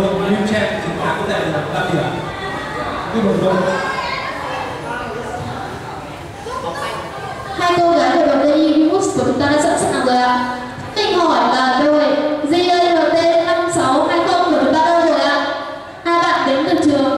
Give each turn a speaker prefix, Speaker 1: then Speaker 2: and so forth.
Speaker 1: đội wheelchair chiến thắng tại 5 điểm. Chúc mừng đội.